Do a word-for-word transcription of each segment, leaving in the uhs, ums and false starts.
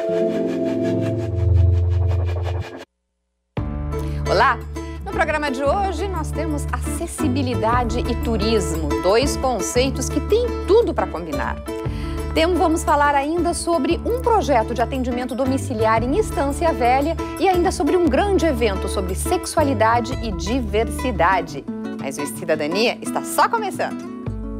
Olá! No programa de hoje nós temos acessibilidade e turismo, dois conceitos que têm tudo para combinar. Então, vamos falar ainda sobre um projeto de atendimento domiciliar em Estância Velha e ainda sobre um grande evento sobre sexualidade e diversidade. Mas o Cidadania está só começando.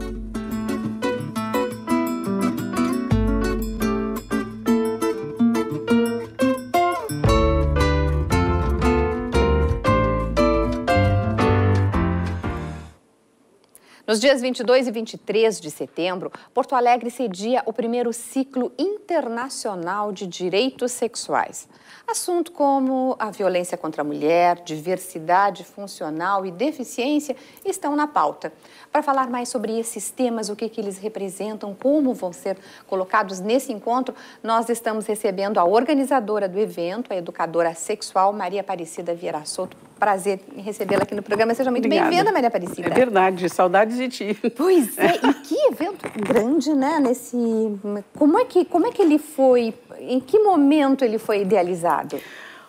Nos dias vinte e dois e vinte e três de setembro, Porto Alegre cedia o primeiro ciclo internacional de direitos sexuais. Assuntos como a violência contra a mulher, diversidade funcional e deficiência estão na pauta. Para falar mais sobre esses temas, o que, que eles representam, como vão ser colocados nesse encontro, nós estamos recebendo a organizadora do evento, a educadora sexual Maria Aparecida Vieira Souto. Prazer em recebê-la aqui no programa. Seja muito bem-vinda, Maria Aparecida. É verdade, saudades de ti. Pois é, e que evento grande, né? Nesse... Como é que, como é que ele foi, em que momento ele foi idealizado?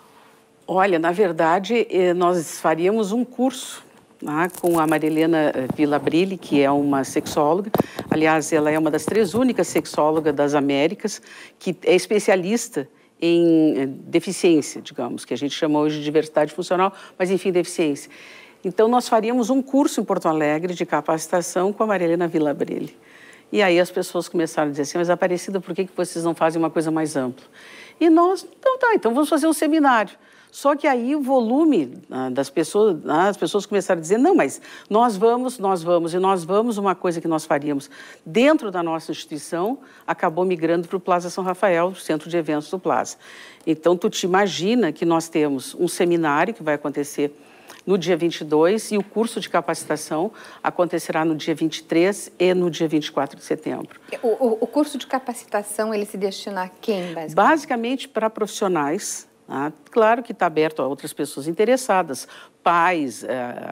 Olha, na verdade, nós faríamos um curso né, com a Marilena Villabrilli, que é uma sexóloga. Aliás, ela é uma das três únicas sexólogas das Américas que é especialista em deficiência, digamos, que a gente chama hoje de diversidade funcional, mas enfim, deficiência. Então, nós faríamos um curso em Porto Alegre de capacitação com a Marilena Villabrilli. E aí as pessoas começaram a dizer assim, mas Aparecida, por que que vocês não fazem uma coisa mais ampla? E nós, então tá, então vamos fazer um seminário. Só que aí o volume ah, das pessoas, ah, as pessoas começaram a dizer, não, mas nós vamos, nós vamos, e nós vamos, uma coisa que nós faríamos dentro da nossa instituição, acabou migrando para o Plaza São Rafael, o centro de eventos do Plaza. Então, tu te imagina que nós temos um seminário que vai acontecer no dia vinte e dois e o curso de capacitação acontecerá no dia vinte e três e no dia vinte e quatro de setembro. O, o, o curso de capacitação, ele se destina a quem, basicamente? Basicamente para profissionais. Ah, claro que está aberto a outras pessoas interessadas, pais, é,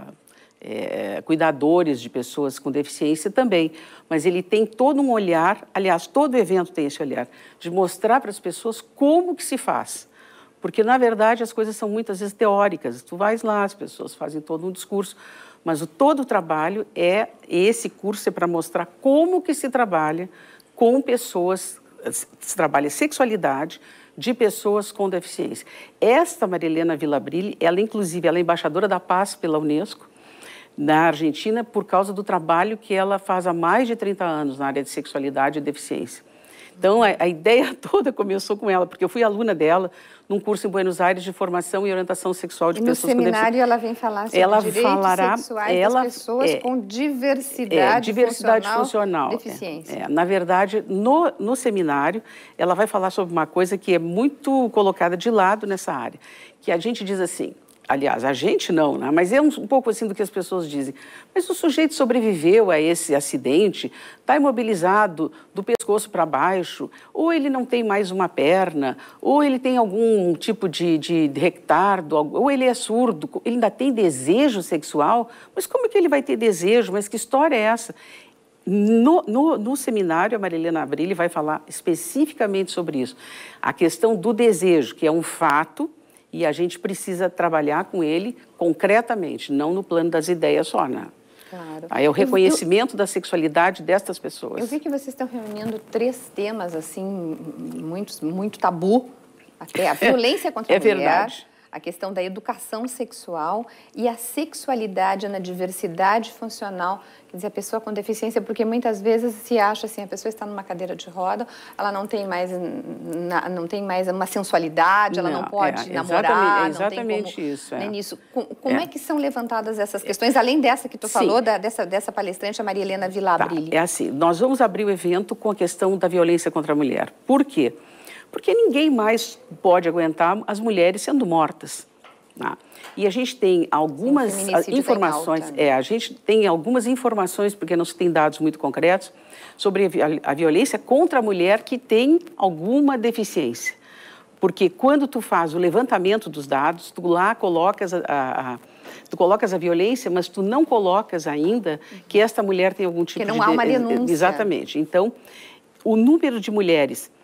é, cuidadores de pessoas com deficiência também, mas ele tem todo um olhar, aliás, todo evento tem esse olhar, de mostrar para as pessoas como que se faz. Porque, na verdade, as coisas são muitas vezes teóricas. Tu vais lá, as pessoas fazem todo um discurso, mas o, todo o trabalho é, esse curso é para mostrar como que se trabalha com pessoas, se trabalha sexualidade, de pessoas com deficiência. Esta Marilena Villabrilli, ela inclusive ela é embaixadora da paz pela Unesco, na Argentina, por causa do trabalho que ela faz há mais de trinta anos na área de sexualidade e deficiência. Então, a, a ideia toda começou com ela, porque eu fui aluna dela num curso em Buenos Aires de formação e orientação sexual de e pessoas com deficiência. No seminário ela vem falar sobre ela direitos falará, sexuais ela, das pessoas é, com diversidade, é, diversidade funcional, funcional deficiência. É, é, na verdade, no, no seminário, ela vai falar sobre uma coisa que é muito colocada de lado nessa área, que a gente diz assim, aliás, a gente não, né? Mas é um, um pouco assim do que as pessoas dizem. Mas o sujeito sobreviveu a esse acidente, está imobilizado do pescoço para baixo, ou ele não tem mais uma perna, ou ele tem algum tipo de, de retardo, ou ele é surdo, ele ainda tem desejo sexual. Mas como é que ele vai ter desejo? Mas que história é essa? No, no, no seminário, a Marilena Villabrilli vai falar especificamente sobre isso. A questão do desejo, que é um fato, e a gente precisa trabalhar com ele concretamente, não no plano das ideias só, né? Claro. Aí é o reconhecimento eu, eu, da sexualidade destas pessoas. Eu vi que vocês estão reunindo três temas, assim, muito, muito tabu, até a violência contra é a mulher, verdade. A questão da educação sexual e a sexualidade na diversidade funcional, quer dizer, a pessoa com deficiência, porque muitas vezes se acha assim, a pessoa está numa cadeira de roda, ela não tem mais, não tem mais uma sensualidade, ela não, não pode é, namorar, exatamente, exatamente não tem como, isso. É. Nem nisso. Como é. é que são levantadas essas questões, além dessa que tu Sim. falou, da, dessa, dessa palestrante, a Maria Helena Villabrilli? Tá, é assim, nós vamos abrir o evento com a questão da violência contra a mulher. Por quê? Porque ninguém mais pode aguentar as mulheres sendo mortas. Né? E a gente tem algumas informações, alta, né? é, a gente tem algumas informações, porque não se tem dados muito concretos, sobre a, a violência contra a mulher que tem alguma deficiência. Porque quando tu faz o levantamento dos dados, tu lá colocas a, a, a tu colocas a violência, mas tu não colocas ainda que esta mulher tem algum tipo de... Que não há uma denúncia. Exatamente. Então, o número de mulheres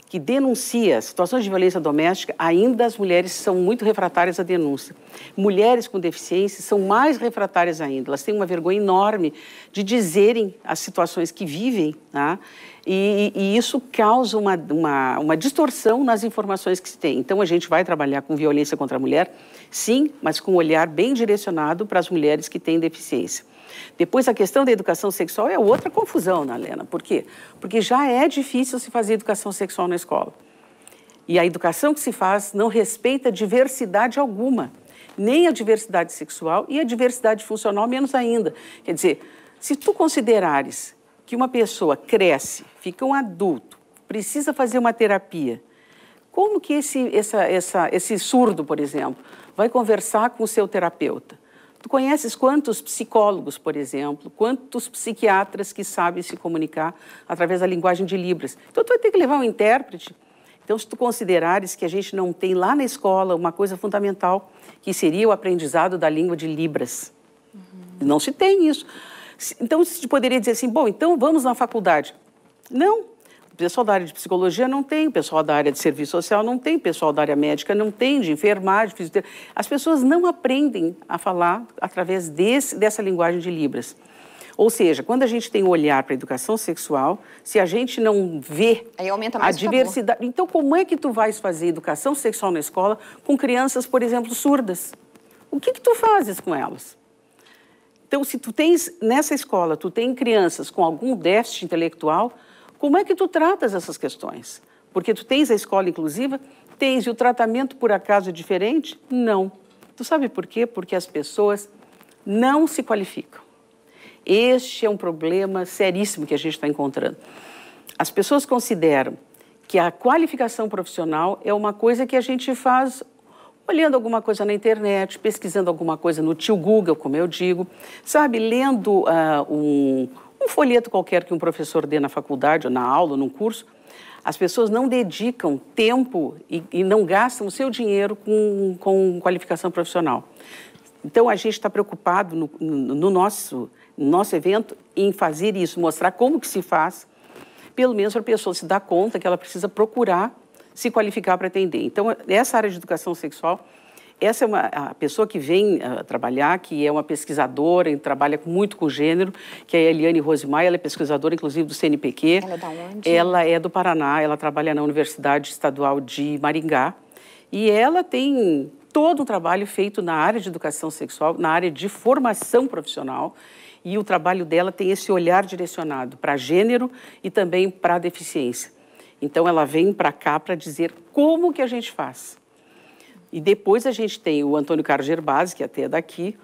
que denuncia situações de violência doméstica, ainda as mulheres são muito refratárias à denúncia. Mulheres com deficiência são mais refratárias ainda. Elas têm uma vergonha enorme de dizerem as situações que vivem, tá? e, e isso causa uma, uma, uma distorção nas informações que se tem. Então, a gente vai trabalhar com violência contra a mulher, sim, mas com um olhar bem direcionado para as mulheres que têm deficiência. Depois, a questão da educação sexual é outra confusão, né, Helena? Por quê? Porque já é difícil se fazer educação sexual na escola. E a educação que se faz não respeita diversidade alguma, nem a diversidade sexual e a diversidade funcional, menos ainda. Quer dizer, se tu considerares que uma pessoa cresce, fica um adulto, precisa fazer uma terapia, como que esse, essa, essa, esse surdo, por exemplo, vai conversar com o seu terapeuta? Tu conheces quantos psicólogos, por exemplo, quantos psiquiatras que sabem se comunicar através da linguagem de Libras? Então, tu vai ter que levar um intérprete. Então, se tu considerares que a gente não tem lá na escola uma coisa fundamental, que seria o aprendizado da língua de Libras. Uhum. Não se tem isso. Então, se poderia dizer assim, bom, então vamos na faculdade. Não. O pessoal da área de psicologia não tem, o pessoal da área de serviço social não tem, o pessoal da área médica não tem, de enfermagem, fisioterapia. As pessoas não aprendem a falar através desse, dessa linguagem de Libras. Ou seja, quando a gente tem um olhar para a educação sexual, se a gente não vê aí aumenta mais a diversidade... Então, como é que tu vais fazer educação sexual na escola com crianças, por exemplo, surdas? O que que tu fazes com elas? Então, se tu tens, nessa escola, tu tem crianças com algum déficit intelectual, como é que tu tratas essas questões? Porque tu tens a escola inclusiva? Tens. E o tratamento, por acaso, é diferente? Não. Tu sabe por quê? Porque as pessoas não se qualificam. Este é um problema seríssimo que a gente está encontrando. As pessoas consideram que a qualificação profissional é uma coisa que a gente faz olhando alguma coisa na internet, pesquisando alguma coisa no tio Google, como eu digo, sabe, lendo uh, um... um folheto qualquer que um professor dê na faculdade, ou na aula, ou num curso. As pessoas não dedicam tempo e, e não gastam o seu dinheiro com, com qualificação profissional. Então, a gente está preocupado no, no, no, nosso, no nosso evento em fazer isso, mostrar como que se faz, pelo menos para a pessoa se dar conta que ela precisa procurar se qualificar para atender. Então, essa área de educação sexual, essa é uma, a pessoa que vem uh, trabalhar, que é uma pesquisadora e trabalha muito com gênero, que é a Eliane Rosimaia, ela é pesquisadora, inclusive, do C N P Q. Ela é da onde? Ela é do Paraná, ela trabalha na Universidade Estadual de Maringá. E ela tem todo um trabalho feito na área de educação sexual, na área de formação profissional. E o trabalho dela tem esse olhar direcionado para gênero e também para a deficiência. Então, ela vem para cá para dizer como que a gente faz. E depois a gente tem o Antônio Carlos Gerbasi, que até é daqui.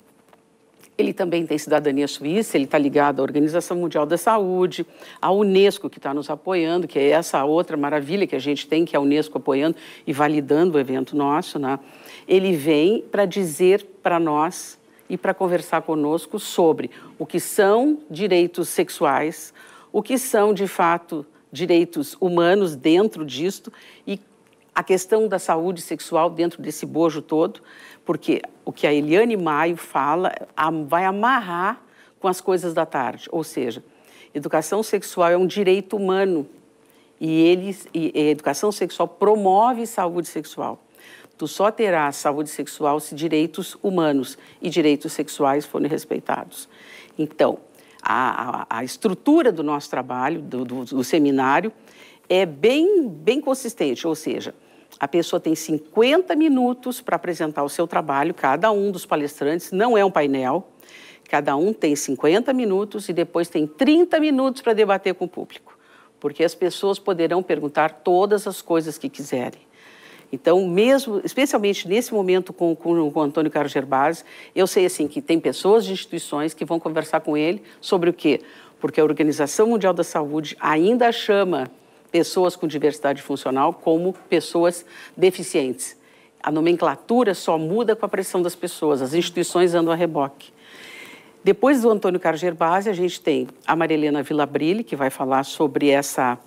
Ele também tem cidadania suíça, ele está ligado à Organização Mundial da Saúde, à Unesco, que está nos apoiando, que é essa outra maravilha que a gente tem, que é a Unesco apoiando e validando o evento nosso, né? Ele vem para dizer para nós e para conversar conosco sobre o que são direitos sexuais, o que são, de fato, direitos humanos dentro disto e a questão da saúde sexual dentro desse bojo todo, porque o que a Eliane Maio fala vai amarrar com as coisas da tarde, ou seja, educação sexual é um direito humano e, eles, e a educação sexual promove saúde sexual. Tu só terás saúde sexual se direitos humanos e direitos sexuais forem respeitados. Então, a, a, a estrutura do nosso trabalho, do, do, do seminário, é bem, bem consistente, ou seja, a pessoa tem cinquenta minutos para apresentar o seu trabalho, cada um dos palestrantes, não é um painel, cada um tem cinquenta minutos e depois tem trinta minutos para debater com o público, porque as pessoas poderão perguntar todas as coisas que quiserem. Então, mesmo, especialmente nesse momento com, com, com o Antônio Carlos Gerbasi, eu sei assim, que tem pessoas de instituições que vão conversar com ele sobre o quê? Porque a Organização Mundial da Saúde ainda chama pessoas com diversidade funcional como pessoas deficientes. A nomenclatura só muda com a pressão das pessoas, as instituições andam a reboque. Depois do Antônio Carlos Gerbasi, a gente tem a Marilena Vilabrilli, que vai falar sobre essa,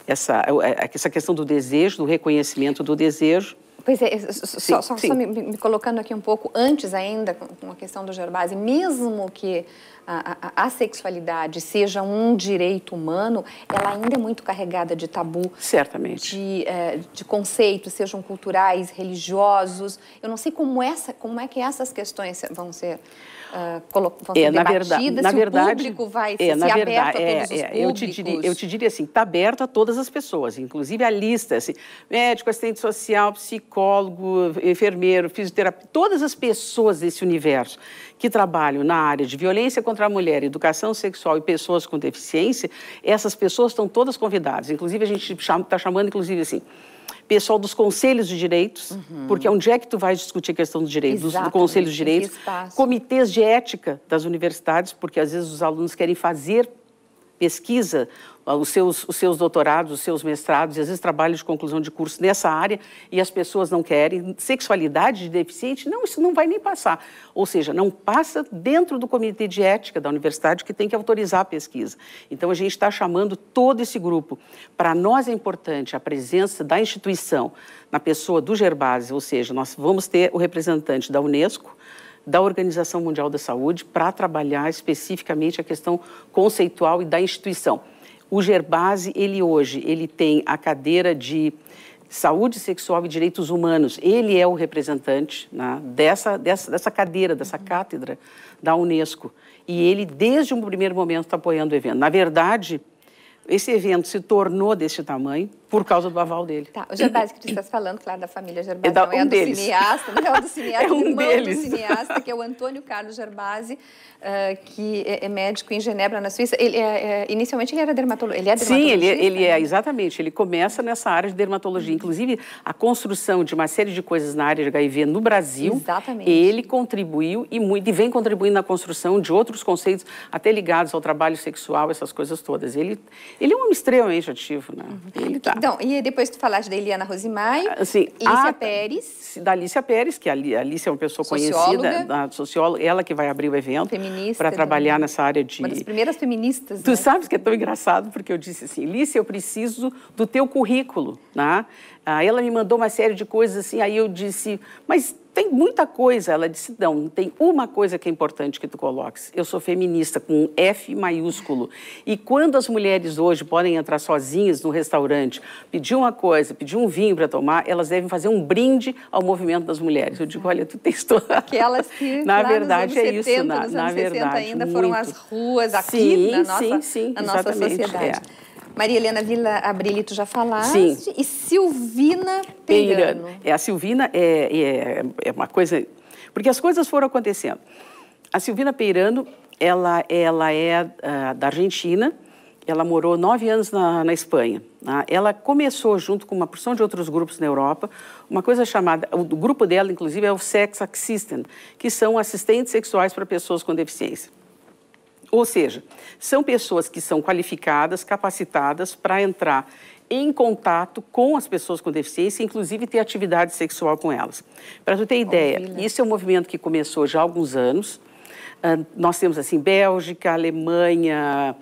essa, essa questão do desejo, do reconhecimento do desejo. Pois é, só, sim, só, sim. só me, me colocando aqui um pouco antes ainda, com a questão do Gervásio, mesmo que a, a, a sexualidade seja um direito humano, ela ainda é muito carregada de tabu. Certamente. De, é, de conceitos, sejam culturais, religiosos. Eu não sei como, essa, como é que essas questões vão ser... Uh, vão ser é, debatidas, na verdade, se na o verdade, público vai é, se na aberto verdade, a todos é, os é, públicos. Eu te diria, eu te diria assim, está aberto a todas as pessoas, inclusive a lista, assim, médico, assistente social, psicólogo, enfermeiro, fisioterapeuta, todas as pessoas desse universo que trabalham na área de violência contra a mulher, educação sexual e pessoas com deficiência, essas pessoas estão todas convidadas. Inclusive, a gente está chamando, inclusive, assim, pessoal dos conselhos de direitos, uhum. porque onde é que tu vai discutir a questão dos direitos, dos, do conselho de direitos, comitês de ética das universidades, porque às vezes os alunos querem fazer pesquisa, os seus, os seus doutorados, os seus mestrados, e às vezes trabalhos de conclusão de curso nessa área, e as pessoas não querem. Sexualidade de deficiente, não, isso não vai nem passar. Ou seja, não passa dentro do comitê de ética da universidade que tem que autorizar a pesquisa. Então, a gente está chamando todo esse grupo. Para nós é importante a presença da instituição na pessoa do Gervásio, ou seja, nós vamos ter o representante da Unesco, da Organização Mundial da Saúde, para trabalhar especificamente a questão conceitual e da instituição. O Gervásio, ele hoje, ele tem a cadeira de Saúde Sexual e Direitos Humanos. Ele é o representante, né, dessa, dessa, dessa cadeira, dessa cátedra da Unesco. E ele, desde um primeiro momento, está apoiando o evento. Na verdade, esse evento se tornou desse tamanho por causa do aval dele. Tá, o Gervásio que tu estás falando, claro, da família Gervásio, é da, não é um do deles. cineasta, não é o do cineasta, é um irmão deles. do cineasta, que é o Antônio Carlos Gervásio, uh, que é, é médico em Genebra, na Suíça. Ele é, é, inicialmente ele era dermatologista, ele é dermatologista? Sim, ele, ele é, exatamente, ele começa nessa área de dermatologia, inclusive a construção de uma série de coisas na área de H I V no Brasil, exatamente. Ele contribuiu e, muito, e vem contribuindo na construção de outros conceitos, até ligados ao trabalho sexual, essas coisas todas. Ele, ele é um homem extremamente ativo, né? Uhum. Ele tá. Então, e depois tu falaste da Eliana Rosimaio, assim, Lícia a, Pérez. Da Lícia Pérez, que a Lícia é uma pessoa socióloga. conhecida, a socióloga, ela que vai abrir o evento para trabalhar também. Nessa área de... Uma das primeiras feministas, Tu né? sabes que é tão engraçado, porque eu disse assim, Lícia, eu preciso do teu currículo, né? Ah, ela me mandou uma série de coisas assim, aí eu disse, mas tem muita coisa. Ela disse, não, tem uma coisa que é importante que tu coloques. Eu sou feminista, com um F maiúsculo. E quando as mulheres hoje podem entrar sozinhas no restaurante, pedir uma coisa, pedir um vinho para tomar, elas devem fazer um brinde ao movimento das mulheres. Eu digo, olha, tu tens toda... Aquelas que, na verdade, nos é anos isso. setenta, Na, nos na anos verdade, sessenta ainda muito. foram as ruas aqui sim, na nossa, sim, sim, na nossa sociedade. É. Maria Helena Villabrilli, tu já falaste. Sim. E Silvina Peirano. É, a Silvina é, é, é uma coisa... Porque as coisas foram acontecendo. A Silvina Peirano, ela, ela é uh, da Argentina, ela morou nove anos na, na Espanha. Né? Ela começou, junto com uma porção de outros grupos na Europa, uma coisa chamada... O grupo dela, inclusive, é o Sex Assistant, que são assistentes sexuais para pessoas com deficiência. Ou seja, são pessoas que são qualificadas, capacitadas para entrar em contato com as pessoas com deficiência, inclusive ter atividade sexual com elas. Para tu ter ideia, oh, isso é um movimento que começou já há alguns anos. Uh, nós temos, assim, Bélgica, Alemanha,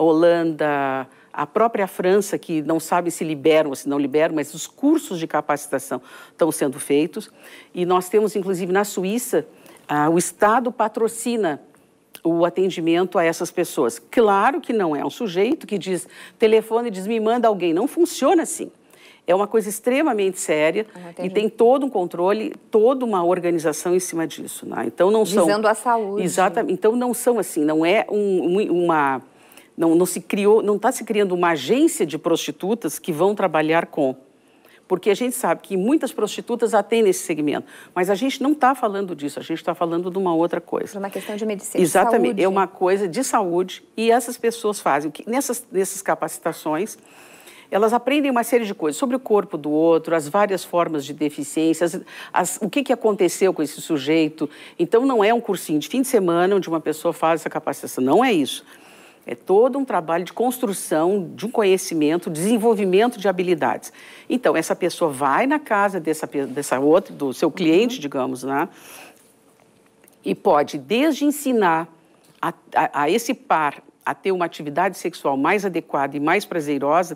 Holanda, a própria França, que não sabe se liberam ou se não liberam, mas os cursos de capacitação estão sendo feitos. E nós temos, inclusive, na Suíça, uh, o Estado patrocina o atendimento a essas pessoas. Claro que não é um sujeito que diz, telefone e diz, me manda alguém. Não funciona assim. É uma coisa extremamente séria e tem todo um controle, toda uma organização em cima disso. Né? Então, não são... Visando a saúde. Exatamente. Então, não são assim, não é um, uma... Não, não se criou, não está se criando uma agência de prostitutas que vão trabalhar com... Porque a gente sabe que muitas prostitutas atendem esse segmento, mas a gente não está falando disso, a gente está falando de uma outra coisa. É uma questão de medicina. Exatamente, de saúde. É uma coisa de saúde e essas pessoas fazem, que nessas, nessas capacitações, elas aprendem uma série de coisas sobre o corpo do outro, as várias formas de deficiências, as, o que, que aconteceu com esse sujeito. Então, não é um cursinho de fim de semana onde uma pessoa faz essa capacitação, não é isso. É todo um trabalho de construção de um conhecimento, desenvolvimento de habilidades. Então, essa pessoa vai na casa dessa, dessa outra, do seu cliente, uhum. digamos, né? E pode, desde ensinar a, a, a esse par a ter uma atividade sexual mais adequada e mais prazerosa,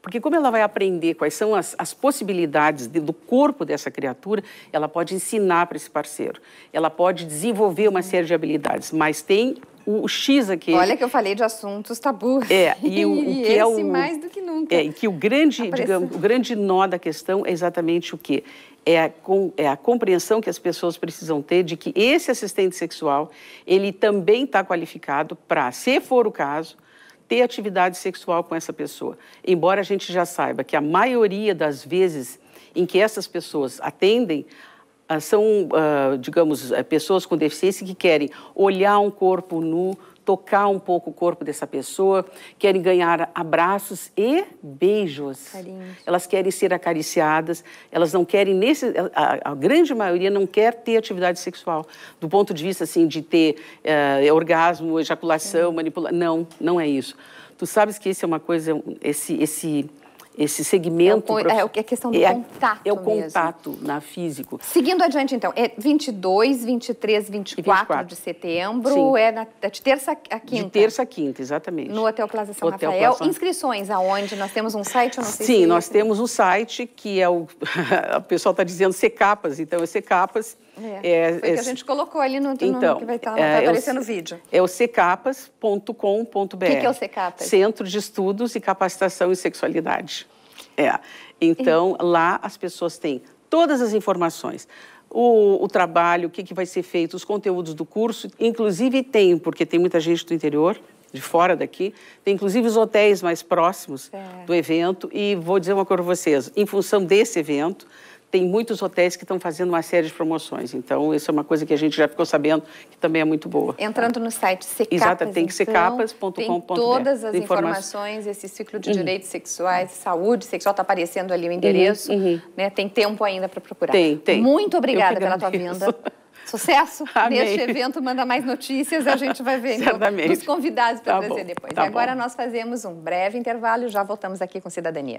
Porque como ela vai aprender quais são as, as possibilidades de, do corpo dessa criatura, ela pode ensinar para esse parceiro, ela pode desenvolver uma série de habilidades, mas tem o, o X aqui... Olha que eu falei de assuntos tabus. É, e o, o e que é o... mais do que nunca. É, que o grande, digamos, o grande nó da questão é exatamente o quê? É a, é a compreensão que as pessoas precisam ter de que esse assistente sexual, ele também está qualificado para, se for o caso, ter atividade sexual com essa pessoa. Embora a gente já saiba que a maioria das vezes em que essas pessoas atendem, são, uh, digamos, pessoas com deficiência que querem olhar um corpo nu, tocar um pouco o corpo dessa pessoa, querem ganhar abraços e beijos. Carinhos. Elas querem ser acariciadas, elas não querem, nesse, a, a grande maioria não quer ter atividade sexual, do ponto de vista, assim, de ter uh, orgasmo, ejaculação, Sim. manipulação. Não, não é isso. Tu sabes que isso é uma coisa, esse... esse Esse segmento... É, o, é a questão do é, contato É o mesmo. contato na físico. Seguindo adiante, então, é vinte e dois, vinte e três, vinte e quatro de setembro, Sim. é na, de terça a quinta? De terça a quinta, exatamente. No Hotel Plaza São Hotel Rafael. Plaza... Inscrições aonde? Nós temos um site, eu não sei Sim, se... nós temos um site que é o... o pessoal está dizendo Secapas, então é Secapas. É, é, foi é, que a gente colocou ali no, então, no que vai, estar, vai é, aparecer é o, no vídeo. É o secapas ponto com ponto br. O que, que é o Secapas? Centro de Estudos e Capacitação em Sexualidade. É, então lá as pessoas têm todas as informações, o, o trabalho, o que, que vai ser feito, os conteúdos do curso, inclusive tem, porque tem muita gente do interior, de fora daqui, tem inclusive os hotéis mais próximos é. do evento e vou dizer uma coisa para vocês, em função desse evento, tem muitos hotéis que estão fazendo uma série de promoções. Então, isso é uma coisa que a gente já ficou sabendo que também é muito boa. Entrando no site Secapas, Exato, tem que então, secapas ponto com ponto br. Tem todas as informações, esse ciclo de uhum. direitos sexuais, saúde sexual, está aparecendo ali o endereço. Uhum, uhum. Né? Tem tempo ainda para procurar. Tem, tem. Muito obrigada pela tua vinda. Sucesso Amém. Neste evento, manda mais notícias, a gente vai ver então, os convidados para tá trazer bom, depois. Tá e agora bom. nós fazemos um breve intervalo e já voltamos aqui com Cidadania.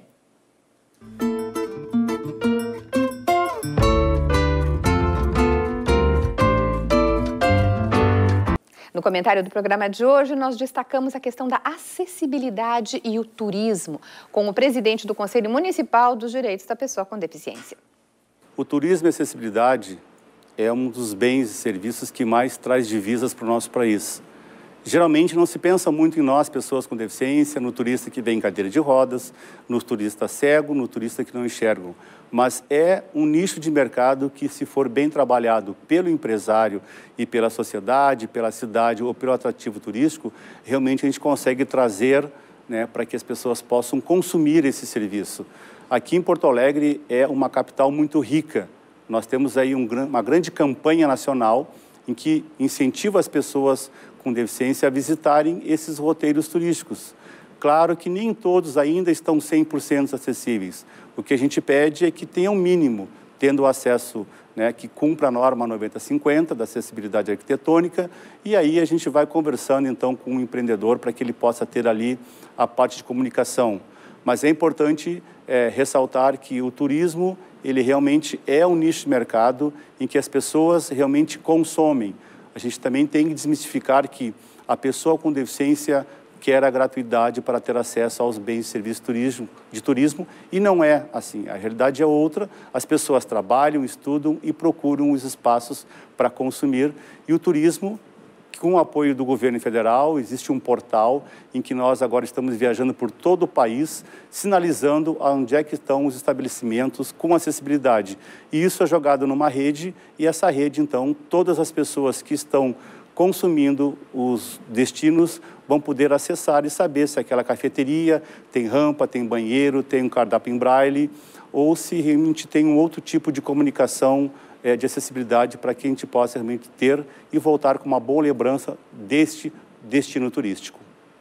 No comentário do programa de hoje, nós destacamos a questão da acessibilidade e o turismo, com o presidente do Conselho Municipal dos Direitos da Pessoa com Deficiência. O turismo e a acessibilidade é um dos bens e serviços que mais traz divisas para o nosso país. Geralmente não se pensa muito em nós, pessoas com deficiência, no turista que vem em cadeira de rodas, no turista cego, no turista que não enxergam. Mas é um nicho de mercado que, se for bem trabalhado pelo empresário e pela sociedade, pela cidade ou pelo atrativo turístico, realmente a gente consegue trazer, né, para que as pessoas possam consumir esse serviço. Aqui em Porto Alegre é uma capital muito rica. Nós temos aí um, uma grande campanha nacional em que incentiva as pessoas com deficiência a visitarem esses roteiros turísticos. Claro que nem todos ainda estão cem por cento acessíveis. O que a gente pede é que tenham um mínimo, tendo acesso, né, que cumpra a norma noventa cinquenta da acessibilidade arquitetônica, e aí a gente vai conversando então com o empreendedor para que ele possa ter ali a parte de comunicação. Mas é importante é, ressaltar que o turismo, ele realmente é um nicho de mercado em que as pessoas realmente consomem. A gente também tem que desmistificar que a pessoa com deficiência quer a gratuidade para ter acesso aos bens e serviços turismo, de turismo, e não é assim. A realidade é outra, as pessoas trabalham, estudam e procuram os espaços para consumir, e o turismo, com o apoio do governo federal, existe um portal em que nós agora estamos viajando por todo o país, sinalizando onde é que estão os estabelecimentos com acessibilidade. E isso é jogado numa rede, e essa rede, então, todas as pessoas que estão consumindo os destinos vão poder acessar e saber se aquela cafeteria tem rampa, tem banheiro, tem um cardápio em braille, ou se realmente tem um outro tipo de comunicação é, de acessibilidade para que a gente possa realmente ter e voltar com uma boa lembrança deste destino turístico.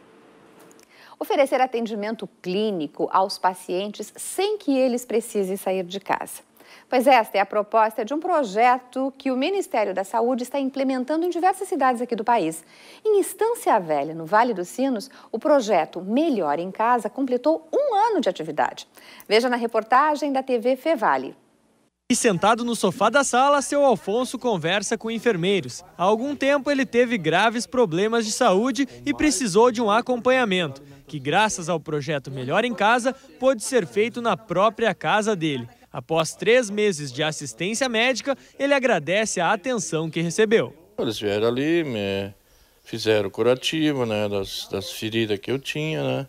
Oferecer atendimento clínico aos pacientes sem que eles precisem sair de casa. Pois esta é a proposta de um projeto que o Ministério da Saúde está implementando em diversas cidades aqui do país. Em Estância Velha, no Vale dos Sinos, o projeto Melhor em Casa completou um ano de atividade. Veja na reportagem da T V Fevale. E sentado no sofá da sala, seu Alfonso conversa com enfermeiros. Há algum tempo ele teve graves problemas de saúde e precisou de um acompanhamento. que graças ao projeto Melhor em Casa, pôde ser feito na própria casa dele. Após três meses de assistência médica, ele agradece a atenção que recebeu. Eles vieram ali, me fizeram curativo, né, das, das feridas que eu tinha, né,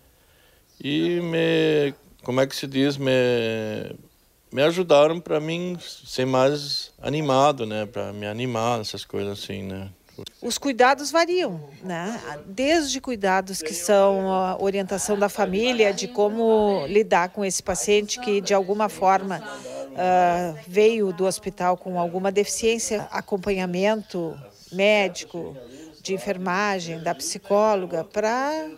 e me, como é que se diz, me, me ajudaram para mim ser mais animado, né, para me animar, essas coisas assim, né. Os cuidados variam, né? Desde cuidados que são a orientação da família, de como lidar com esse paciente que de alguma forma uh, veio do hospital com alguma deficiência, acompanhamento médico, de enfermagem, da psicóloga, para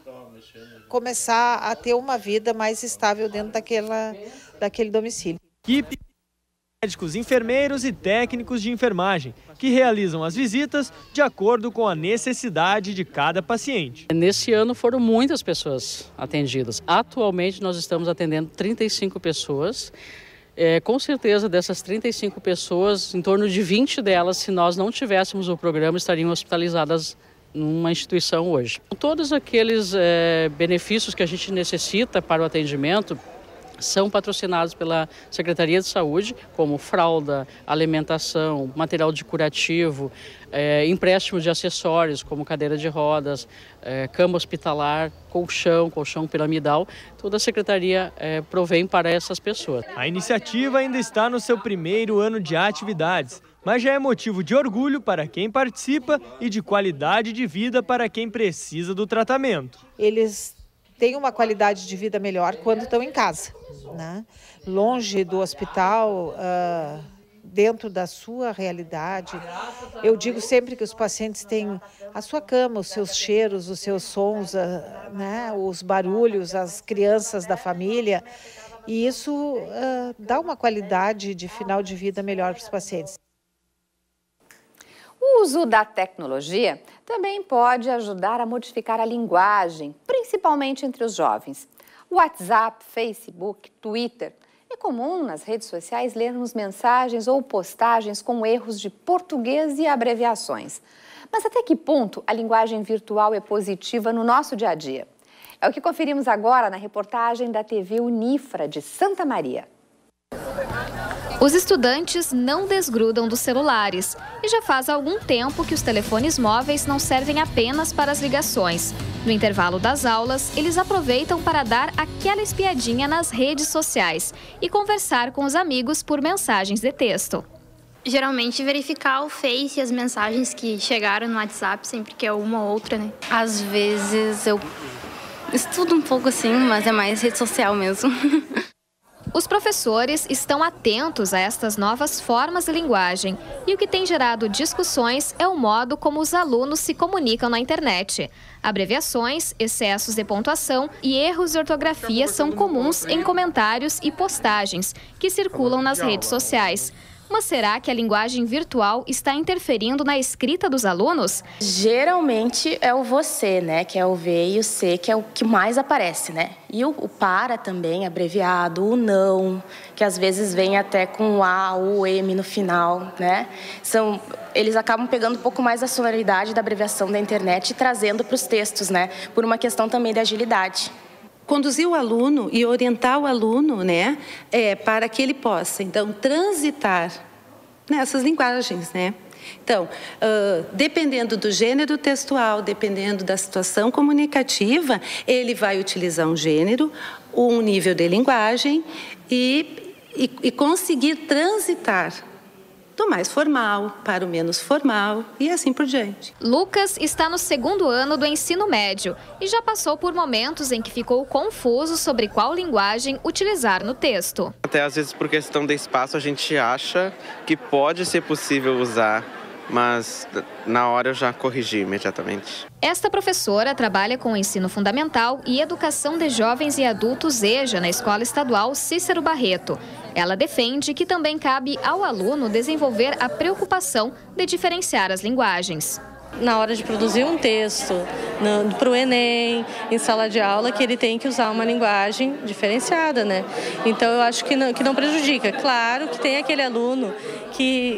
começar a ter uma vida mais estável dentro daquela, daquele domicílio. Equipe médicos, enfermeiros e técnicos de enfermagem, que realizam as visitas de acordo com a necessidade de cada paciente. Nesse ano foram muitas pessoas atendidas. Atualmente nós estamos atendendo trinta e cinco pessoas. É, com certeza dessas trinta e cinco pessoas, em torno de vinte delas, se nós não tivéssemos o programa, estariam hospitalizadas numa instituição hoje. Todos aqueles é, benefícios que a gente necessita para o atendimento são patrocinados pela Secretaria de Saúde, como fralda, alimentação, material de curativo, é, empréstimo de acessórios, como cadeira de rodas, é, cama hospitalar, colchão, colchão piramidal. Toda a Secretaria é, provém para essas pessoas. A iniciativa ainda está no seu primeiro ano de atividades, mas já é motivo de orgulho para quem participa e de qualidade de vida para quem precisa do tratamento. Eles têm uma qualidade de vida melhor quando estão em casa, né? Longe do hospital, uh, dentro da sua realidade. Eu digo sempre que os pacientes têm a sua cama, os seus cheiros, os seus sons, uh, né? Os barulhos, as crianças da família, e isso uh, dá uma qualidade de final de vida melhor para os pacientes. O uso da tecnologia também pode ajudar a modificar a linguagem, principalmente entre os jovens. WhatsApp, Facebook, Twitter. É comum nas redes sociais lermos mensagens ou postagens com erros de português e abreviações. Mas até que ponto a linguagem virtual é positiva no nosso dia a dia? É o que conferimos agora na reportagem da T V Unifra de Santa Maria. Os estudantes não desgrudam dos celulares e já faz algum tempo que os telefones móveis não servem apenas para as ligações. No intervalo das aulas, eles aproveitam para dar aquela espiadinha nas redes sociais e conversar com os amigos por mensagens de texto. Geralmente verificar o Face e as mensagens que chegaram no WhatsApp, sempre que é uma ou outra, né? Às vezes eu estudo um pouco assim, mas é mais rede social mesmo. Os professores estão atentos a estas novas formas de linguagem e o que tem gerado discussões é o modo como os alunos se comunicam na internet. Abreviações, excessos de pontuação e erros de ortografia são comuns em comentários e postagens que circulam nas redes sociais. Mas será que a linguagem virtual está interferindo na escrita dos alunos? Geralmente é o você, né? Que é o V e o C, que é o que mais aparece, né? E o, o para também, abreviado, o não, que às vezes vem até com o A ou o M no final, né? São, eles acabam pegando um pouco mais a sonoridade da abreviação da internet e trazendo para os textos, né? Por uma questão também de agilidade. Conduzir o aluno e orientar o aluno, né, é, para que ele possa, então, transitar nessas linguagens, né? Então, uh, dependendo do gênero textual, dependendo da situação comunicativa, ele vai utilizar um gênero, um nível de linguagem e, e, e conseguir transitar do mais formal para o menos formal e assim por diante. Lucas está no segundo ano do ensino médio e já passou por momentos em que ficou confuso sobre qual linguagem utilizar no texto. Até às vezes por questão de espaço a gente acha que pode ser possível usar, mas na hora eu já corrigi imediatamente. Esta professora trabalha com o ensino fundamental e educação de jovens e adultos EJA na Escola Estadual Cícero Barreto. Ela defende que também cabe ao aluno desenvolver a preocupação de diferenciar as linguagens. Na hora de produzir um texto para o Enem, em sala de aula, que ele tem que usar uma linguagem diferenciada, né? Então eu acho que não, que não prejudica. Claro que tem aquele aluno que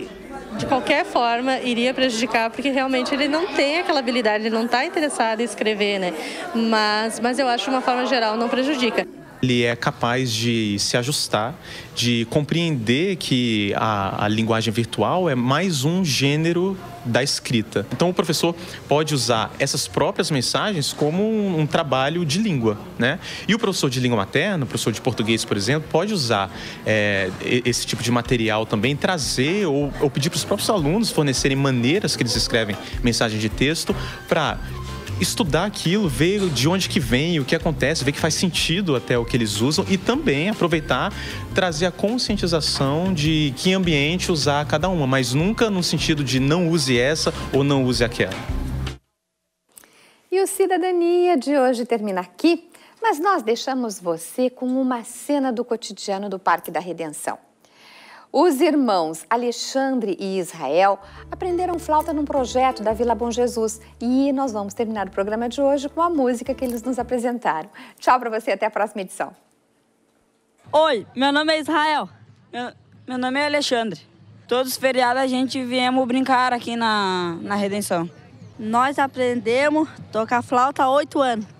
de qualquer forma iria prejudicar, porque realmente ele não tem aquela habilidade, ele não está interessado em escrever, né? Mas, mas eu acho que de uma forma geral não prejudica. Ele é capaz de se ajustar, de compreender que a, a linguagem virtual é mais um gênero da escrita. Então o professor pode usar essas próprias mensagens como um, um trabalho de língua, né? E o professor de língua materna, o professor de português, por exemplo, pode usar é, esse tipo de material também, trazer ou, ou pedir para os próprios alunos fornecerem maneiras que eles escrevem mensagem de texto para estudar aquilo, ver de onde que vem, o que acontece, ver que faz sentido até o que eles usam e também aproveitar, trazer a conscientização de que ambiente usar cada uma, mas nunca no sentido de não use essa ou não use aquela. E o Cidadania de hoje termina aqui, mas nós deixamos você com uma cena do cotidiano do Parque da Redenção. Os irmãos Alexandre e Israel aprenderam flauta num projeto da Vila Bom Jesus. E nós vamos terminar o programa de hoje com a música que eles nos apresentaram. Tchau para você, até a próxima edição. Oi, meu nome é Israel. Meu, meu nome é Alexandre. Todos os feriados a gente viemos brincar aqui na, na Redenção. Nós aprendemos a tocar flauta há oito anos.